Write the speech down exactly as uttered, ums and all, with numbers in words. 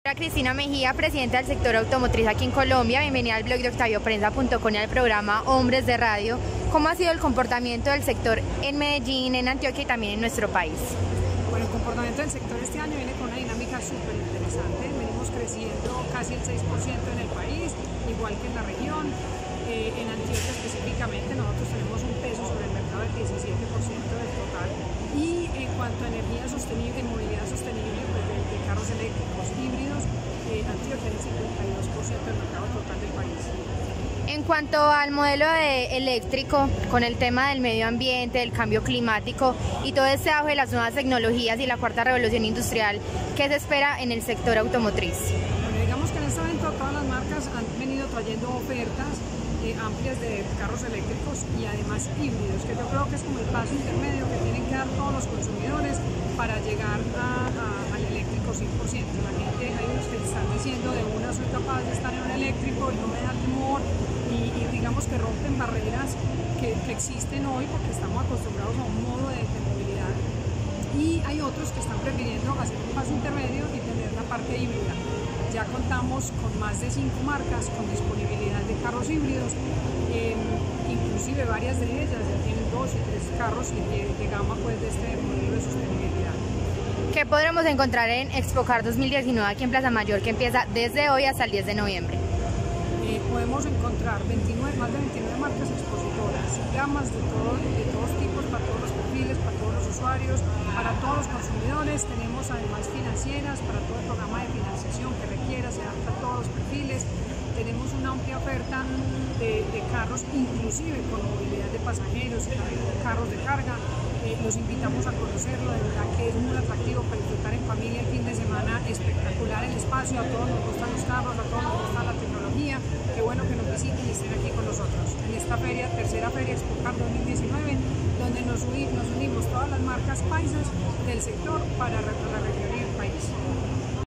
Hola, Cristina Mejía, presidenta del sector automotriz aquí en Colombia. Bienvenida al blog de octavio prensa punto com y al programa Hombres de Radio. ¿Cómo ha sido el comportamiento del sector en Medellín, en Antioquia y también en nuestro país? Bueno, el comportamiento del sector este año viene con una dinámica súper interesante. Venimos creciendo casi el seis por ciento en el país, igual que en la región. Eh, en Antioquia específicamente nosotros tenemos un peso sobre el mercado del diecisiete por ciento del total. Y en cuanto a energía sostenible, movilidad sostenible, pues de, de carros eléctricos híbridos, eh, Antioquia es el cincuenta y dos por ciento del mercado total del país. En cuanto al modelo de eléctrico, con el tema del medio ambiente, del cambio climático y todo este auge de las nuevas tecnologías y la cuarta revolución industrial, ¿qué se espera en el sector automotriz? Bueno, digamos que en este momento todas las marcas han venido trayendo ofertas eh, amplias de carros eléctricos y además híbridos, que yo creo que es como el paso intermedio que tienen que dar todos los consumidores para llegar a, a, al eléctrico cien por ciento. La gente, hay unos que están diciendo de una soy capaz de estar en un eléctrico y no me da temor. Y, y digamos que rompen barreras que, que existen hoy porque estamos acostumbrados a un modo de, de movilidad, y hay otros que están prefiriendo hacer un paso intermedio y tener la parte híbrida. Ya contamos con más de cinco marcas con disponibilidad de carros híbridos, eh, inclusive varias de ellas ya tienen dos y tres carros de, de gama pues, de este modelo de sostenibilidad. ¿Qué podremos encontrar en ExpoCar dos mil diecinueve aquí en Plaza Mayor, que empieza desde hoy hasta el diez de noviembre? Eh, podemos encontrar veintinueve, más de veintinueve marcas expositoras, gamas de, todo, de todos tipos, para todos los perfiles, para todos los usuarios, para todos los consumidores. Tenemos además financieras para todo el programa de financiación que requiera, se adapta a todos los perfiles. Tenemos una amplia oferta de, de carros, inclusive con movilidad de pasajeros y también con carros de carga. Eh, los invitamos a conocerlo, de verdad que es muy atractivo para disfrutar en familia el fin de semana, espectacular el espacio, a todos nos gustan los carros, a todos nos gusta la tecnología. Qué bueno que nos visiten y estén aquí con nosotros en esta feria, tercera feria ExpoCar dos mil diecinueve, donde nos, nos unimos todas las marcas paisas del sector para la región y el país.